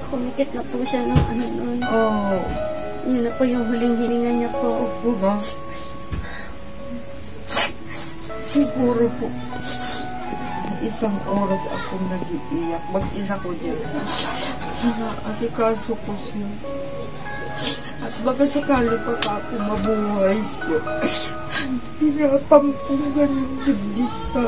Pumikit na po siya ng ano nun. Oo. Yun na po yung huling hininga niya po. Opo ba? Siguro po. Isang oras akong nag-iiyak. Mag-isa ko dyan. Asikaso ko siya. At baka sakali pa ako mabuhay siya. Pinapampungan yung dibdib pa.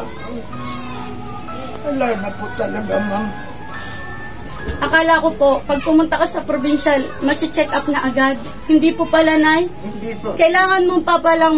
Wala na po talaga, ma'am. Akala ko po, pag pumunta ka sa provincial, check up na agad. Hindi po pala, Nay. Hindi po. Kailangan mo pa palang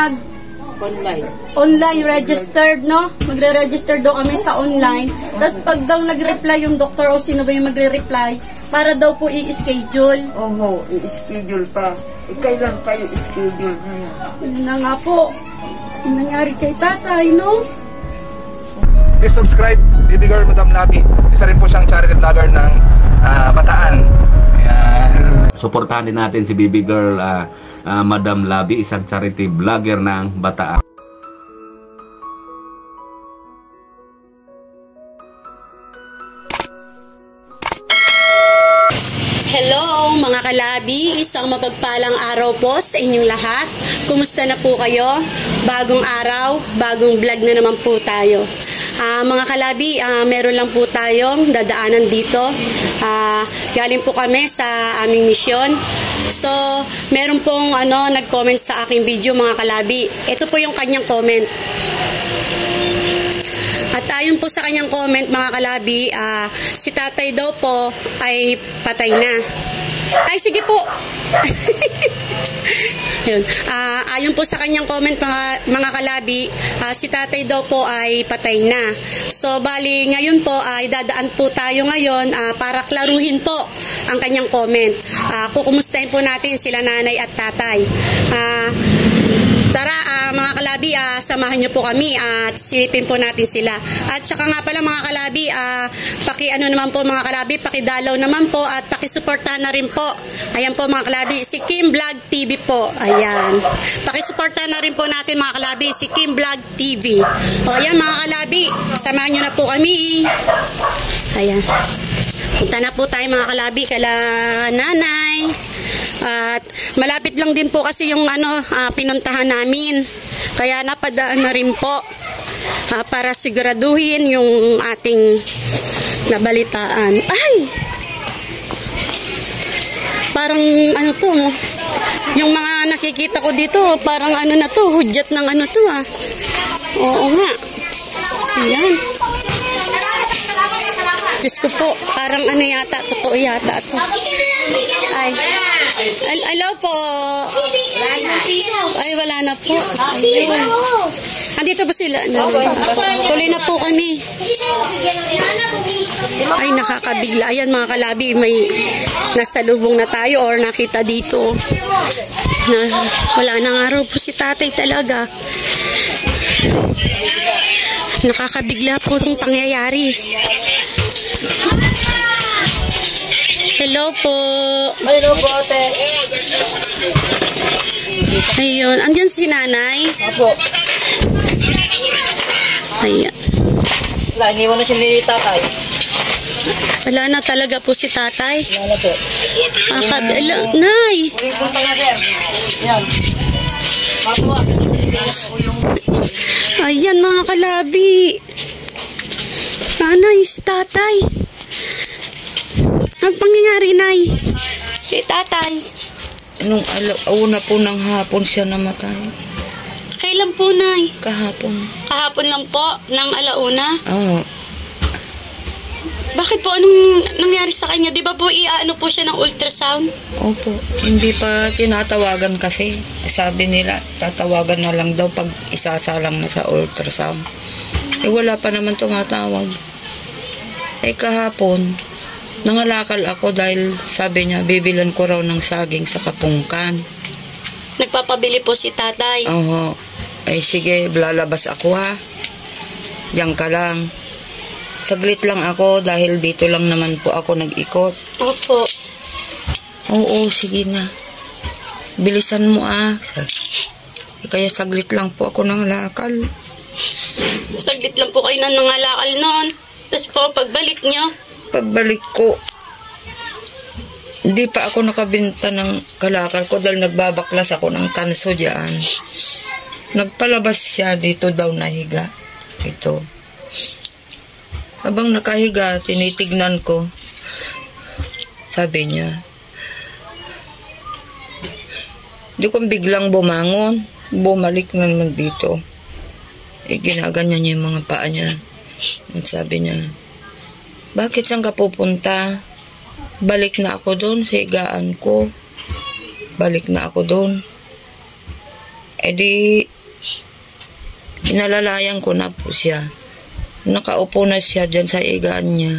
online registered, no? Magre-register daw kami sa online. Tapos pag daw nag-reply yung doktor o sino ba yung magre-reply, para daw po i-schedule. Oo, i-schedule pa. Kailan pa yung schedule na yan? Yun na nga po. Yung nangyari kay tatay, no? Please subscribe, Baby Girl Madam Labi. Isa rin po siyang charity vlogger ng Bataan. Ayan. Suportahan din natin si Baby Girl Madam Labi, isang charity vlogger ng Bataan. Hello mga kalabi, isang mapagpalang araw po sa inyong lahat. Kumusta na po kayo? Bagong araw, bagong vlog na naman po tayo. Mga kalabi, meron lang po tayong dadaanan dito. Galing po kami sa aming misyon. So, meron pong nag-comment sa aking video mga kalabi. Ito po yung kanyang comment. At ayon po sa kanyang comment mga kalabi, si tatay daw po ay patay na. Ay sige po. Yun. Ayon po sa kanyang comment mga kalabi, si tatay daw po ay patay na. So bali ngayon po ay dadaan po tayo ngayon para klaruhin po ang kanyang comment. Kukumustahin po natin sila nanay at tatay. Tara mga kalabi, samahan nyo po kami at silipin po natin sila. At saka nga pala mga kalabi, naman po mga kalabi, pakidalaw naman po at pakisuportahan na rin po. Ayan po mga kalabi, si Kim Vlog TV po. Ayan. Pakisuportahan na rin po natin mga kalabi, si Kim Vlog TV. O ayan mga kalabi, samahan nyo na po kami. Ayan. Punta na po tayo mga kalabi kala nanay. At malapit lang din po kasi yung pinuntahan namin. Kaya napadaan na rin po para siguraduhin yung ating nabalitaan. Ay! Parang to, yung mga nakikita ko dito, parang na to, hudyat ng to Oo nga. Ayan. Diyos ko po, parang yata, totoo yata to. Ay. Hello po. Ay, wala na po. Ayun. Andito ba sila? Tuloy na po kami. Ay, nakakabigla. Ayan mga kalabi, may nasalubong na tayo or nakita dito. Wala nang araw po si tatay talaga. Nakakabigla po itong pangyayari. Hello po. Hello po, ate. Ayun. Andiyan si nanay? Apo. Ayan. Wala, iniwan na siya ni tatay. Wala na talaga po si tatay. Wala na po. Nay! Uling punta na, sir. Yan. Matuwa. Ayan mga kalabi. Nanay, si tatay. Ang pangyayari, Nay? Si tatay. Nung una po ng hapon siya namatay. Kailan po, Nay? Kahapon. Kahapon lang po, ng alauna? Oo. Bakit po? Anong nangyari sa kanya? Di ba po po siya ng ultrasound? Opo. Hindi pa tinatawagan kasi. Sabi nila, tatawagan na lang daw pag isasalang na sa ultrasound. Wala pa naman tumatawag. Kahapon, nangalakal ako dahil sabi niya, bibilan ko raw ng saging sa kapungkan. Nagpapabili po si tatay? Oo. Sige, lalabas ako ha. Diyan ka lang. Saglit lang ako dahil dito lang naman po ako nag-ikot. Opo. Oo, sige na. Bilisan mo kaya saglit lang po ako nangalakal. Saglit lang po kayo nangalakal noon. Tapos po, pagbalik nyo? Pagbalik ko, Hindi pa ako nakabenta ng kalakal ko dahil nagbabaklas ako ng kanso diyan. Nagpalabas siya dito daw nahiga. Ito. Habang nakahiga, tinitignan ko. Sabi niya, di ko biglang bumangon. Bumalik na naman dito. Ginaganyan niya yung mga paa niya. At sabi niya, bakit saan ka pupunta? Balik na ako doon sa higaan ko. Balik na ako doon. Di, inalalayan ko na po siya. Nakaupo na siya dyan sa higaan niya.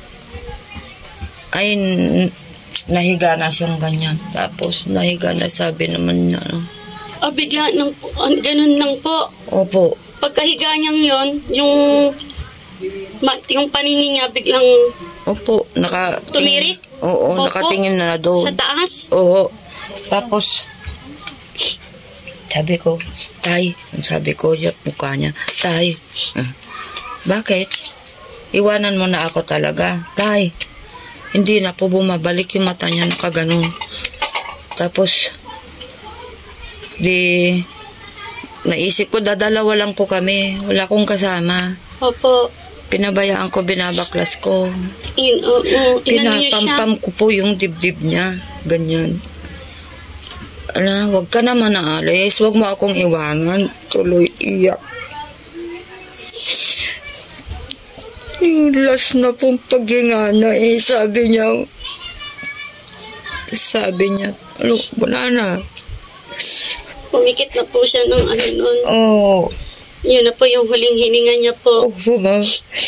Ay, nahiga na siyang ganyan. Tapos, nahiga na, sabi naman niya, Bigla nang, ganun lang po. Opo. Pagkahiga niyang yon, yung paningin niya biglang Opo, tumirik? Oo, Opo. nakatingin na doon. Sa taas? Oo. Tapos, sabi ko, Tay, sabi ko, yung mukha niya, Tay, bakit? Iwanan mo na ako talaga. Tay, hindi na po bumabalik yung mata niya, nakaganon. Tapos, naisip ko, dadalawa lang po kami. Wala akong kasama. Opo. Pinabayaan ko, binabaklas ko. Pinapampam ko po yung dibdib niya. Ganyan. Wag ka naman aalis. Wag mo akong iwanan. Tuloy iyak. Yung last na pong paghinga na sabi niya, wala na. Pumikit na po siya ng nun. Oo. Yun na po yung huling hininga niya po. Opo, ma'am.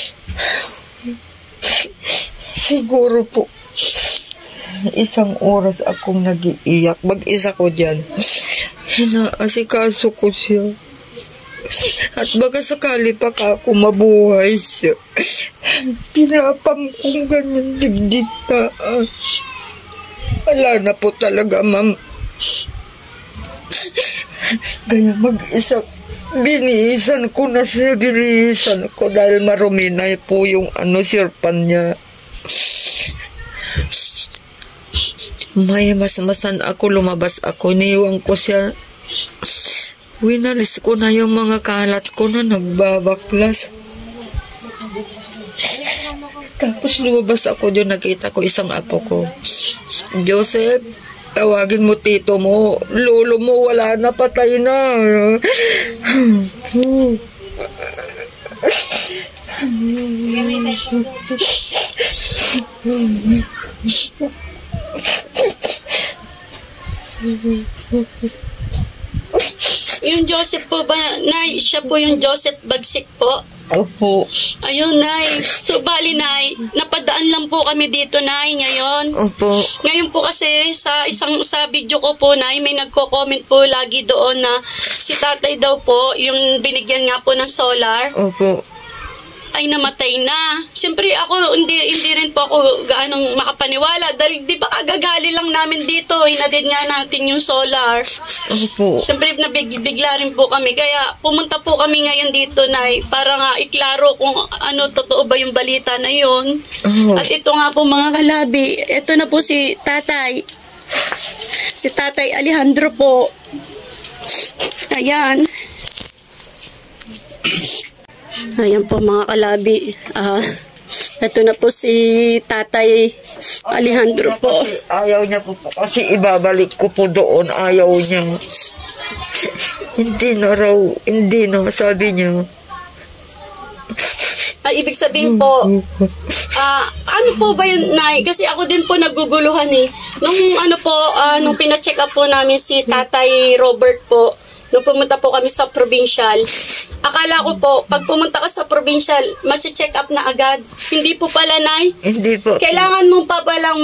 Siguro po, 1 oras akong nag-iiyak. Mag-isa ko dyan. Inaasikaso ko siya. At baka sakali pa ako mabuhay siya. Pinapam kong ganyan dibdib na. Wala na po talaga, ma'am. Kaya mag-isa, binihisan ko na siya, binihisan ko dahil marumi na po yung sirpan niya. May masmasan ako, lumabas ako, iniwan ko siya. Winalis ko na yung mga kalat ko na nagbabaklas. Tapos lumabas ako doon, nakita ko isang apo ko. Joseph, tawagin mo tito mo. Lolo mo, wala na, patay na. Yung Joseph po ba, Nay? Siya po yung Joseph Bagsik po? Opo. Ayun, Nay. So, bali, Nay, napadaan lang po kami dito, Nay, ngayon. Opo. Ngayon po kasi, sa video ko po, Nay, may nagko-comment po lagi doon na si tatay daw po, yung binigyan nga po ng solar, Opo. ay namatay na. Siyempre ako, hindi rin po ako gaanong makapaniwala dahil di ba kagagali lang namin dito, hinatid nga natin yung solar. Opo. Siyempre bigla rin po kami, kaya pumunta po kami ngayon dito, Nay, para nga iklaro kung totoo ba yung balita na yun. Oh. At ito nga po mga kalabi, ito na po si tatay. Si Tatay Alejandro po. Ayan. Ayan po mga kalabi. Ito na po si Tatay Alejandro po. Ayaw niya po kasi ibabalik ko po doon. Ayaw niya. Hindi na, sabi niya. Ibig sabihin po, ano po ba yun, Nay? Kasi ako din po naguguluhan eh. Nung pina-check up po namin si Tatay Robert po, nung pumunta po kami sa provincial, akala ko po, pag pumunta ka sa provincial, check up na agad. Hindi po pala, Nay. Hindi po. Kailangan mo pa palang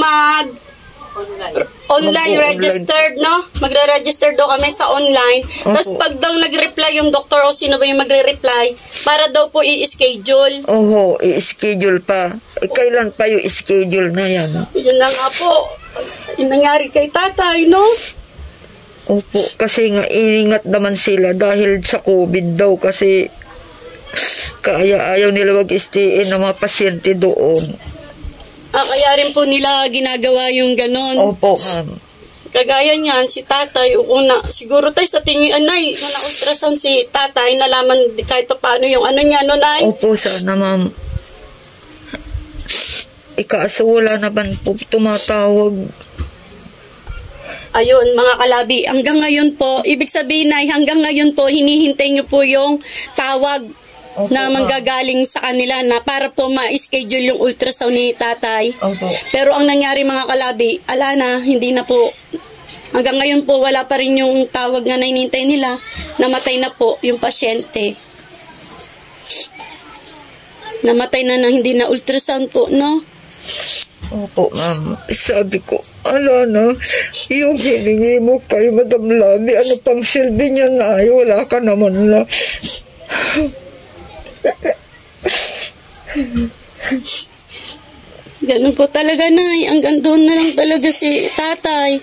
online registered, no? Magre-register daw kami sa online. Tapos pag daw nag-reply yung doktor o sino ba yung magre-reply, para daw po i-schedule. Oo, i-schedule pa. Kailan pa yung schedule na yan? Yun na nga po. Yung nangyari kay tatay, no? Opo, kasi nga iningat naman sila dahil sa COVID daw kasi kaya ayaw nila mag-stay ng mga pasyente doon. Kaya rin po nila ginagawa yung ganon. Opo, ma'am. Kagaya niyan, si tatay, una, siguro tayo sa tingin, anay, nung na-ultrasound si tatay, nalaman kahit paano yung ano niya, no, nay? Opo, sana, ma'am. Ikaso wala naman po tumatawag. Ayun, mga kalabi, hanggang ngayon po, ibig sabihin na hanggang ngayon po, hinihintay niyo po yung tawag Opo, na ma'am. manggagaling sa kanila na para po ma-schedule yung ultrasound ni tatay. Opo. Pero ang nangyari mga kalabi, ala na, hindi na po. Hanggang ngayon po, wala pa rin yung tawag na hinihintay nila. Namatay na po yung pasyente. Namatay na nang hindi na ultrasound po, no? Opo, ma'am. Sabi ko, ala na, yung hiningi mo kay Madam Labi, ano pang silbi niya na, wala ka naman na. Ganun po talaga, nay. Hanggang doon na lang talaga si tatay.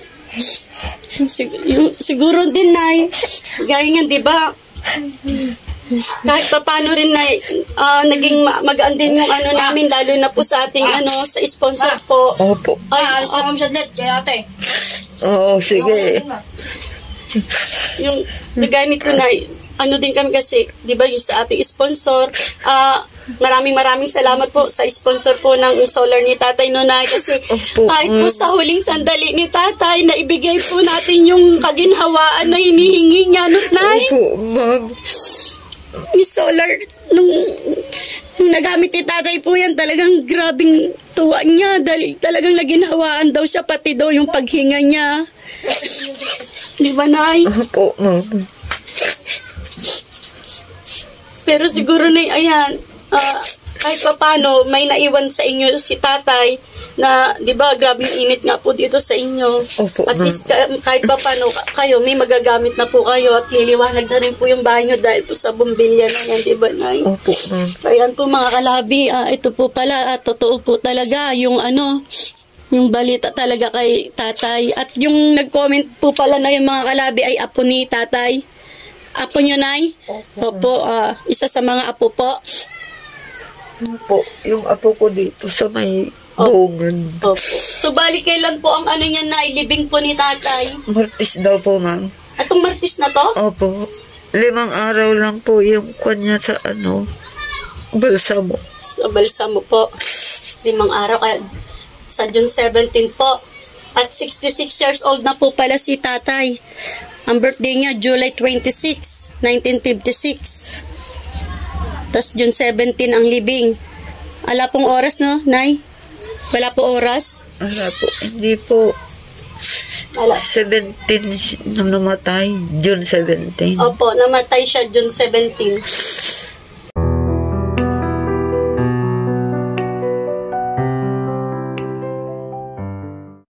Siguro din, nay. Gaya nga, di ba? Kahit pa paano rin, nay, naging magaan din yung ano namin, lalo na po sa ating ano, sa sponsor po. Opo. Ay, Alis na kami sa net, kaya ate. Oo, sige. yung ganito na ano din kami kasi, di ba, yung sa ating sponsor, maraming salamat po sa sponsor po ng solar ni Tatay Nonay kasi Opo. kahit po sa huling sandali ni Tatay na ibigay po natin yung kaginhawaan na hinihingi niya, Nay. Opo, ma'am. Yung solar, nung nagamit ni Tatay po yan, talagang grabing tuwa niya dahil talagang naginhawaan daw siya, pati daw yung paghinga niya. Di ba, Nay? Opo, ma'am. Pero siguro na ayan, kahit pa paano, may naiwan sa inyo si tatay na, di ba, grabing init nga po dito sa inyo. Opo, At least, kahit pa paano, kayo, may magagamit na po kayo at liliwanag na rin po yung bahay nyo dahil po sa bumbilya na yan, di ba, Nay? Opo, ma'am. Ayan po mga kalabi, ito po pala, totoo po talaga yung ano, yung balita talaga kay tatay. At yung nag-comment po pala na yung mga kalabi ay apo ni tatay. Apo nyo, Nay? Opo, isa sa mga apo po. Opo, yung apo ko dito sa may bungan. Opo. So, bali kailan po ang ano niya, Nay? Libing po ni tatay? Martis daw po, ma'am. Atong Martis na to? Opo. 5 araw lang po yung kanya sa balsamo. Sa balsamo po. 5 araw. Kaya sa June 17 po. At 66 years old na po pala si tatay. Ang birthday niya, July 26, 1956. Tapos June 17 ang libing. Ala pong oras, no, Nay? Wala po oras? Wala po. Hindi po. Wala. 17 nung namatay. June 17. Opo, namatay siya June 17.